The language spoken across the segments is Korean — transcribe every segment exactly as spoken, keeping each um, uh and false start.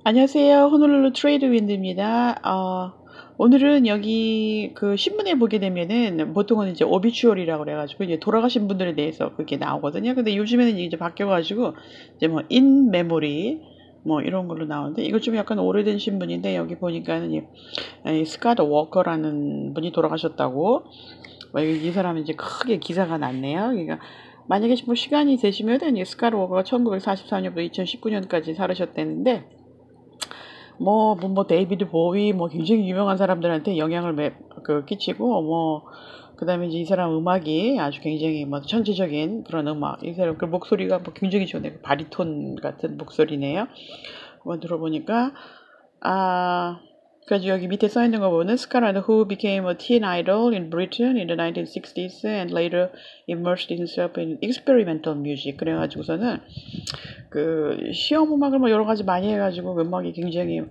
안녕하세요. 호놀룰루 트레이드 윈드입니다. 어, 오늘은 여기 그 신문에 보게 되면은 보통은 이제 오비추얼이라고 그래가지고 이제 돌아가신 분들에 대해서 그게 나오거든요. 근데 요즘에는 이제 바뀌어가지고 이제 뭐 인 메모리 뭐 이런 걸로 나오는데 이거 좀 약간 오래된 신문인데 여기 보니까는 이, 이 스카트 워커라는 분이 돌아가셨다고 뭐 이 사람은 이제 크게 기사가 났네요. 그러니까 만약에 뭐 시간이 되시면은 이 스카트 워커가 천구백사십사 년부터 이천십구 년까지 살으셨다는데 뭐, 뭐, 뭐, 데이비드 보위, 뭐, 굉장히 유명한 사람들한테 영향을 매, 그, 끼치고, 뭐, 그 다음에 이제 이 사람 음악이 아주 굉장히 뭐, 천재적인 그런 음악. 이 사람 그 목소리가 뭐 굉장히 좋네요. 바리톤 같은 목소리네요. 한번 들어보니까, 아, 그래서 여기 밑에 써 있는 거 보면 Scarlett, who became a teen idol in Britain in the nineteen sixties and later immersed himself in experimental music. 그래가지고서는 그 시험 음악을 뭐 여러 가지 많이 해가지고 음악이 굉장히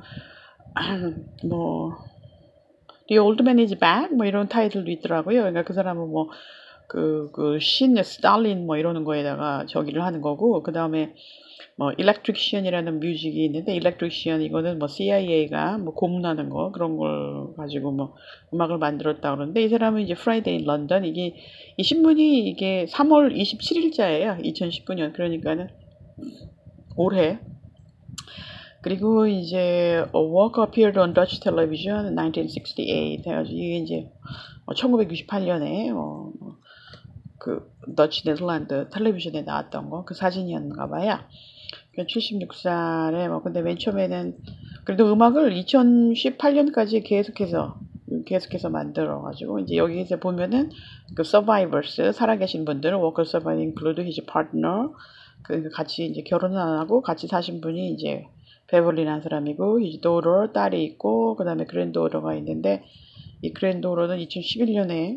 뭐 The Old Man is Back 뭐 이런 타이틀도 있더라고요. 그러니까 그 사람은 뭐 그 그 신 스탈린 뭐 이러는 거에다가 저기를 하는 거고 그 다음에 뭐 일렉트릭시언이라는 뮤직이 있는데 일렉트릭시언 이거는 뭐 씨아이에이가 뭐 고문하는 거 그런 걸 가지고 뭐 음악을 만들었다 그러는데 이 사람은 이제 프라이데이 인 런던 이게 이 신문이 이게 삼월 이십칠일자예요. 이천십구 년 그러니까는 올해. 그리고 이제 A Walk Appeared on Dutch Television in nineteen sixty-eight 해가지고 이게 이제 천구백육십팔 년에 어, 그 더치 네덜란드 텔레비전에 나왔던 거 그 사진이었는가 봐요. 칠십육 살에 뭐 근데 맨 처음에는 그래도 음악을 이천십팔 년까지 계속해서 계속해서 만들어 가지고 이제 여기서 보면은 그 서바이버스 살아계신 분들 워커 서바이빙 include his partner 그 같이 이제 결혼은 안 하고 같이 사신 분이 이제 베벌리라는 사람이고 his daughter 딸이 있고 그다음에 그랜드도터가 있는데 이 그랜드도터는 이천십일 년에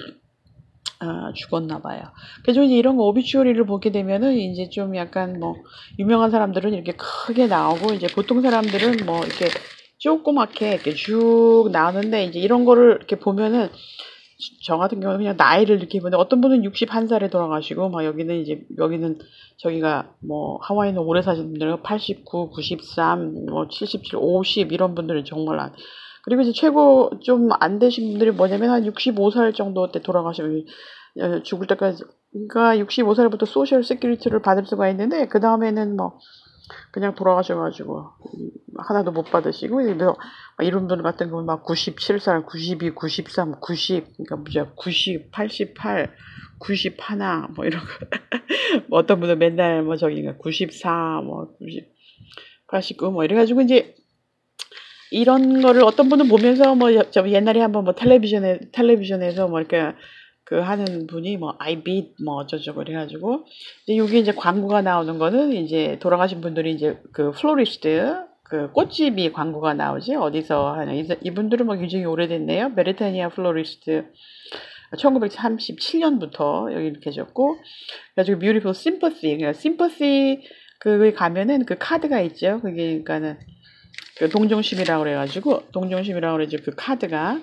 아, 죽었나 봐요. 그래서 이제 이런 거 오비추어리를 보게 되면은 이제 좀 약간 뭐 유명한 사람들은 이렇게 크게 나오고 이제 보통 사람들은 뭐 이렇게 조그맣게 이렇게 쭉 나오는데 이제 이런 거를 이렇게 보면은 저 같은 경우는 그냥 나이를 이렇게 보는데 어떤 분은 육십일 살에 돌아가시고 막 여기는 이제 여기는 저기가 뭐 하와이는 오래 사신 분들은 팔십구, 구십삼, 뭐 칠십칠, 오십 이런 분들은 정말 안 그리고 이제 최고 좀 안 되신 분들이 뭐냐면 한 육십오 살 정도 때 돌아가시면 죽을 때까지 그러니까 육십오 살부터 소셜 세큐리티를 받을 수가 있는데 그 다음에는 뭐 그냥 돌아가셔가지고 하나도 못 받으시고 이런 분 같은 경우는 막 구십칠 살, 구십이, 구십삼, 구십 그러니까 뭐죠 구십, 팔십팔, 구십일 뭐 이런 거 뭐 어떤 분은 맨날 뭐 저기 구십사, 뭐 구십, 팔십구 뭐 이래가지고 이제 이런 거를 어떤 분은 보면서 뭐 저 옛날에 한번 뭐 텔레비전에 텔레비전에서 뭐 이렇게 그 하는 분이 뭐 아이빗 뭐 어쩌저쩌고 그래가지고 이제 여기 이제 광고가 나오는 거는 이제 돌아가신 분들이 이제 그 플로리스트 그 꽃집이 광고가 나오지 어디서 하냐 이분들은 뭐 굉장히 오래됐네요. 베르타니아 플로리스트 천구백삼십칠 년부터 여기 계셨고 그래가지고 뷰티풀 심퍼시 그러니까 심퍼시 그에 가면은 그 카드가 있죠. 그게 그러니까는 그 동정심이라고 그래가지고 동정심이라고 그래가지고 그 카드가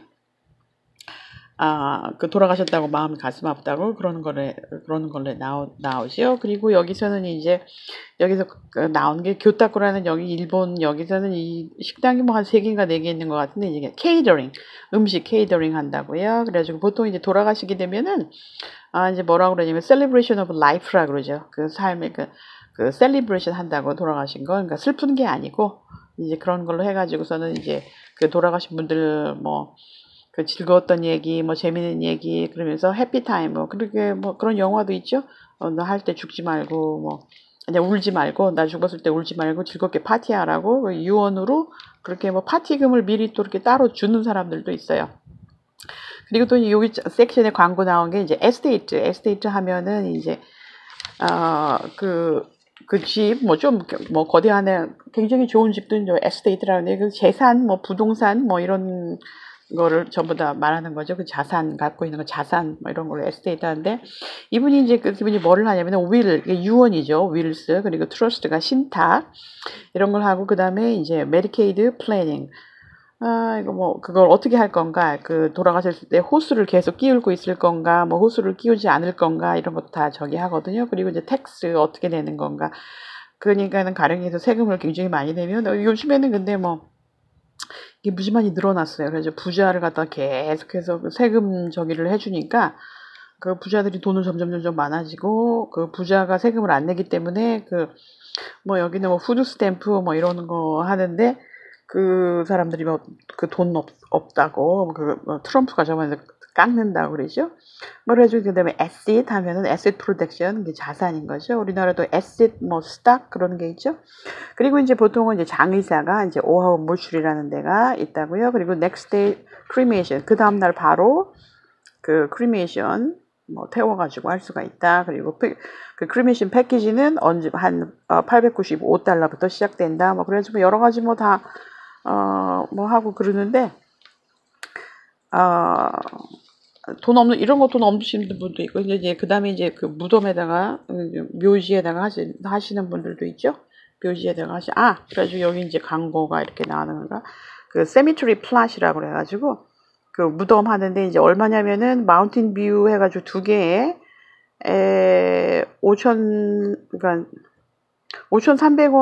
아, 그 돌아가셨다고 마음이 가슴 아프다고 그러는 거래 그러는 걸로 나오 나오죠. 그리고 여기서는 이제 여기서 그 나온 게 교타쿠라는 여기 일본 여기서는 이 식당이 뭐 한 세 개인가 네 개 있는 것 같은데 이게 케이터링 음식 케이터링 한다고요. 그래가지고 보통 이제 돌아가시게 되면은 아 이제 뭐라고 그러냐면 셀리브레이션 오브 라이프라 그러죠. 그 삶의 그 그 셀리브레이션 한다고 돌아가신 거 그러니까 슬픈 게 아니고 이제 그런 걸로 해가지고서는 이제 그 돌아가신 분들 뭐 그 즐거웠던 얘기, 뭐 재밌는 얘기 그러면서 해피타임 뭐 그렇게 뭐 그런 영화도 있죠. 어, 너 할 때 죽지 말고 뭐 그냥 울지 말고 나 죽었을 때 울지 말고 즐겁게 파티하라고 유언으로 그렇게 뭐 파티금을 미리 또 이렇게 따로 주는 사람들도 있어요. 그리고 또 여기 섹션에 광고 나온 게 이제 에스테이트, 에스테이트 하면은 이제 어그 그 집, 뭐 좀, 뭐 거대한, 굉장히 좋은 집도 이제 에스테이트라는데, 그 재산, 뭐 부동산, 뭐 이런 거를 전부 다 말하는 거죠. 그 자산, 갖고 있는 거 자산, 뭐 이런 걸로 에스테이트 하는데, 이분이 이제, 그 이분이 뭐를 하냐면, 윌, 유언이죠. 윌스, 그리고 트러스트가 신탁, 이런 걸 하고, 그 다음에 이제 메디케이드 플래닝. 아, 이거 뭐, 그걸 어떻게 할 건가, 그, 돌아가셨을 때 호수를 계속 끼울고 있을 건가, 뭐, 호수를 끼우지 않을 건가, 이런 것도 다 저기 하거든요. 그리고 이제 텍스 어떻게 내는 건가. 그러니까는 가령에서 세금을 굉장히 많이 내면 어, 요즘에는 근데 뭐 이게 무지 많이 늘어났어요. 그래서 부자를 갖다 계속해서 그 세금 저기를 해주니까 그 부자들이 돈을 점점 점점 많아지고 그 부자가 세금을 안 내기 때문에 그 뭐 여기는 뭐 푸드 스탬프 뭐 이러는 거 하는데 그 사람들이 뭐 그 돈 없, 없다고 그 뭐 트럼프가 저번에 깎는다고 그러죠. 뭐 그래가지고 그다음에 에셋 하면은 에셋 프로텍션 이게 자산인 거죠. 우리나라도 에셋 뭐 스탁 그런 게 있죠. 그리고 이제 보통은 이제 장의사가 이제 오하우 모출이라는 데가 있다고요. 그리고 next day cremation 그 다음 날 바로 그 크리메이션 뭐 태워가지고 할 수가 있다. 그리고 그 크리메이션 패키지는 언제 한 어, 팔백구십오 달러부터 시작된다. 뭐 그래가지고 여러 가지 뭐 다 어 뭐 하고 그러는데 어 돈 없는 이런 거 돈 없으신 분도 있고 이제 그 다음에 이제 그 무덤에다가 묘지에다가 하시, 하시는 분들도 있죠. 묘지에다가 하시 아 그래가지고 여기 이제 광고가 이렇게 나오는 건가 그 세미트리 플랫이라고 그래가지고 그 무덤 하는데 이제 얼마냐면은 마운틴 뷰 해가지고 두 개에 에 오천 그러니까 오천삼백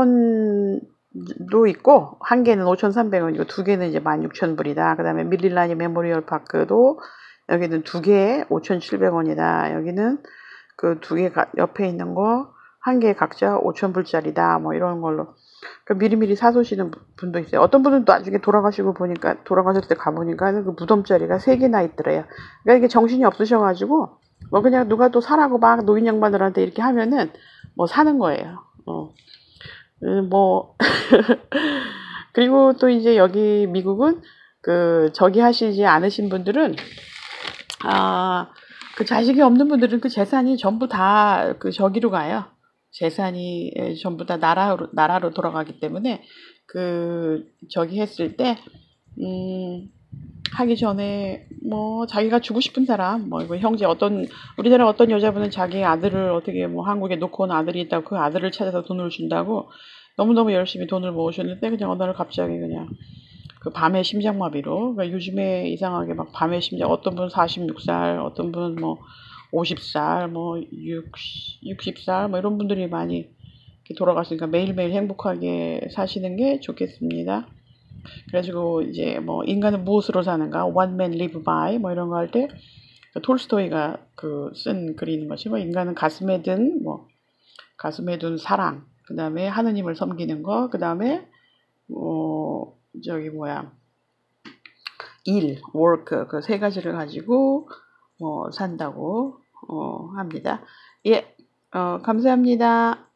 원도 있고 한 개는 오천삼백 원이고 두 개는 이제 만 육천 불이다. 그다음에 밀릴라니 메모리얼 파크도 여기는 두 개에 오천칠백 원이다. 여기는 그 두 개 옆에 있는 거 한 개 각자 오천 불짜리다. 뭐 이런 걸로 그 미리미리 사두시는 분도 있어요. 어떤 분은 나중에 돌아가시고 보니까 돌아가실 때 가보니까 그 무덤자리가 세 개나 있더래요. 그러니까 이게 정신이 없으셔가지고 뭐 그냥 누가 또 사라고 막 노인 양반들한테 이렇게 하면은 뭐 사는 거예요. 어. 음, 뭐 그리고 또 이제 여기 미국은 그 저기 하시지 않으신 분들은 아 그 자식이 없는 분들은 그 재산이 전부 다 그 저기로 가요. 재산이 전부 다 나라로 나라로 돌아가기 때문에 그 저기 했을 때 음, 하기 전에 뭐 자기가 주고 싶은 사람 뭐 이거 형제 어떤 우리나라 어떤 여자분은 자기 아들을 어떻게 뭐 한국에 놓고 온 아들이 있다고 그 아들을 찾아서 돈을 준다고 너무너무 열심히 돈을 모으셨는데 그냥 어느 날 갑자기 그냥 그 밤에 심장마비로 그러니까 요즘에 이상하게 막 밤에 심장 어떤 분은 사십육 살 어떤 분은 뭐 오십 살 뭐 육십 살 뭐 이런 분들이 많이 이렇게 돌아가시니까 매일매일 행복하게 사시는 게 좋겠습니다. 그래가지고 이제 뭐 인간은 무엇으로 사는가 One Man Live By 뭐 이런 거 할 때 톨스토이가 그 쓴 글이 있는 것이 뭐 인간은 가슴에 든 뭐 가슴에 둔 사랑 그 다음에 하느님을 섬기는 거 그 다음에 어 저기 뭐야 일, work 그 세 가지를 가지고 뭐 산다고 어 합니다. 예, 어 감사합니다.